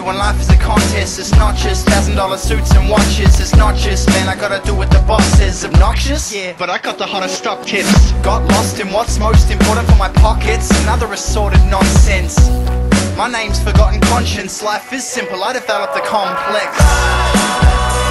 when life is a contest. It's not just $1,000 suits and watches. It's not just, man, I gotta do what the boss says. Obnoxious? Yeah, but I got the hottest stock tips. Got lost in what's most important for my pockets. Another assorted nonsense. My name's forgotten conscience. Life is simple, I developed the complex.